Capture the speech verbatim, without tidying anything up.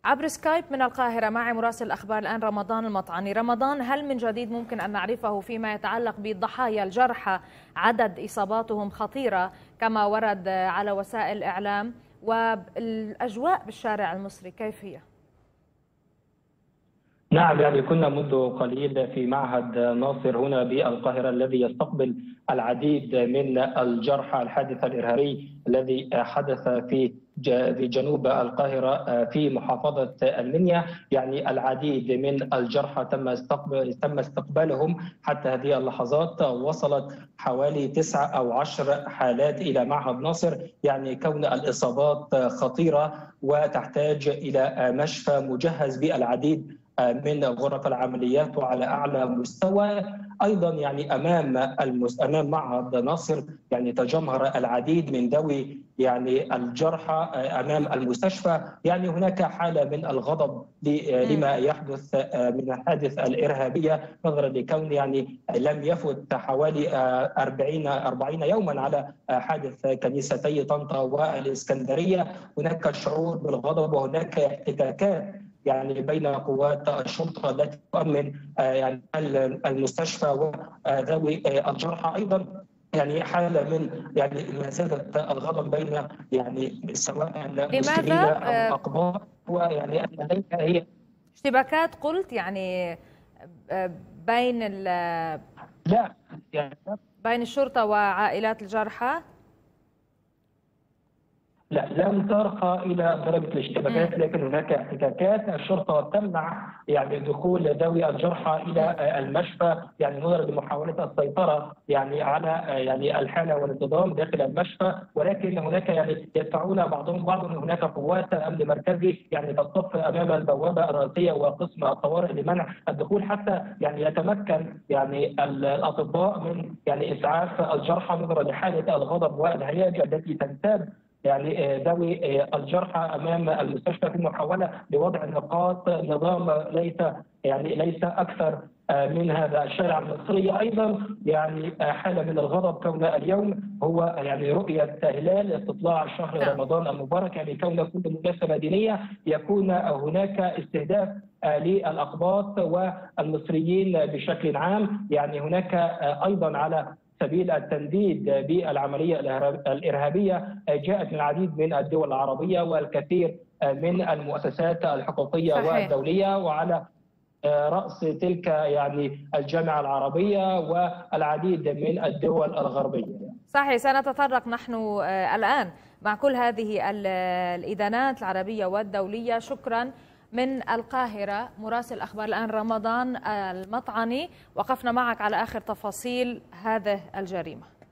عبر سكايب من القاهرة معي مراسل الأخبار الآن رمضان المطعني. رمضان، هل من جديد ممكن أن نعرفه فيما يتعلق بالضحايا الجرحى؟ عدد إصاباتهم خطيرة كما ورد على وسائل الإعلام، والأجواء بالشارع المصري كيف هي؟ نعم، يعني كنا منذ قليل في معهد ناصر هنا بالقاهرة الذي يستقبل العديد من الجرحى الحادث الإرهابي الذي حدث في في جنوب القاهرة في محافظة المنيا. يعني العديد من الجرحى تم استقبال تم استقبالهم حتى هذه اللحظات. وصلت حوالي تسعة أو عشر حالات إلى معهد ناصر، يعني كون الإصابات خطيرة وتحتاج إلى مشفى مجهز بالعديد من غرف العمليات وعلى اعلى مستوى. ايضا يعني امام المس... امام معهد ناصر يعني تجمهر العديد من ذوي يعني الجرحى امام المستشفى. يعني هناك حاله من الغضب لما يحدث من الحادث الارهابيه، نظرا لكون يعني لم يفت حوالي أربعين أربعين يوما على حادث كنيستي طنطا والاسكندريه. هناك شعور بالغضب وهناك احتكاكات يعني بين قوات الشرطه التي تؤمن يعني المستشفى وذوي الجرحى. ايضا يعني حاله من يعني مزاجه الغضب بين يعني سواء مسلمين او اقباط، ويعني هي اشتباكات قلت يعني بين ال لا يعني بين الشرطه وعائلات الجرحى. لا، لم ترقى الى درجه الاشتباكات، لكن هناك احتكاكات. الشرطه تمنع يعني دخول ذوي الجرحى الى المشفى، يعني نظرا لمحاوله السيطره يعني على يعني الحاله والانتظام داخل المشفى. ولكن هناك يعني يدفعون بعضهم بعضا، هناك قوات امن مركزي يعني تصطف امام البوابه الرئيسيه وقسم الطوارئ لمنع الدخول، حتى يعني يتمكن يعني الاطباء من يعني اسعاف الجرحى نظرا لحاله الغضب والهياج التي تنتاب يعني ذوي الجرحى امام المستشفى في محاوله لوضع نقاط نظام ليس يعني ليس اكثر من هذا. الشارع المصري ايضا يعني حاله من الغضب كون اليوم هو يعني رؤيه هلال استطلاع شهر رمضان المبارك، يعني كون كل مناسبه دينيه يكون هناك استهداف للاقباط والمصريين بشكل عام. يعني هناك ايضا على سبيل التنديد بالعمليه الارهابيه جاءت من العديد من الدول العربيه والكثير من المؤسسات الحقوقيه صحيح. والدوليه، وعلى راس تلك يعني الجامعه العربيه والعديد من الدول الغربيه. صحيح، سنتطرق نحن الان مع كل هذه الادانات العربيه والدوليه. شكرا. من القاهرة مراسل أخبار الآن رمضان المطعني، وقفنا معك على آخر تفاصيل هذه الجريمة.